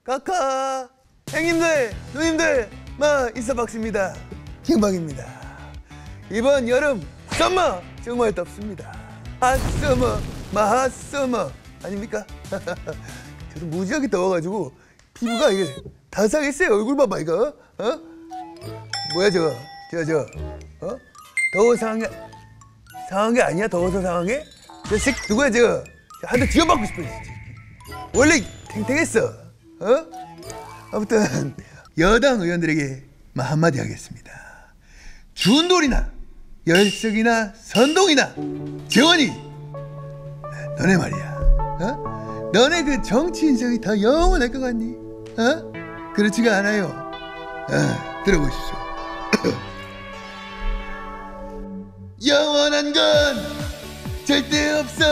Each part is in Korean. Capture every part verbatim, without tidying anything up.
카카 형님들 누님들 마 인사박스입니다. 킹방입니다. 이번 여름 썸머 정말 덥습니다. 핫서머 마핫서머 아닙니까? 저도 무지하게 더워가지고 피부가 이게 다 상했어요. 얼굴 봐봐 이거. 어? 뭐야 저거 저 저 어? 더워 상한 게 상한 게 아니야? 더워서 상한 게? 저 색 누구야 저거? 한 대 쥐어박고 싶어. 원래 탱탱했어. 어? 아무튼 여당 의원들에게 한마디 하겠습니다. 준돌이나 열석이나 선동이나 재원이 너네 말이야. 어? 너네 그 정치 인생이 다 영원할 것 같니? 어? 그렇지가 않아요. 어, 들어보십시오. 영원한 건 절대 없어.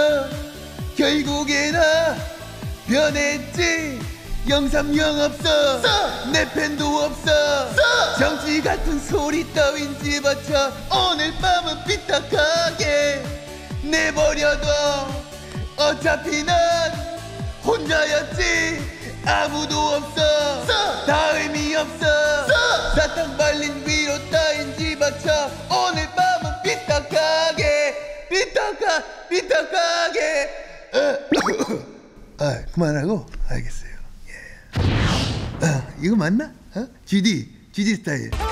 결국에나 변했지. 영삼영 없어. 써! 내 팬도 없어. 써! 정치 같은 소리 따윈 집어쳐. 오늘 밤은 삐딱하게 내버려둬. 어차피 난 혼자였지. 아무도 없어. 써! 다 의미 없어. 써! 사탕 발린 위로 따윈 집어쳐. 오늘 밤은 삐딱하게 삐딱하 삐딱하게. 아 그만하고 알겠어요. 예. 아, 이거 맞나? 어? 지디 지디 스타일.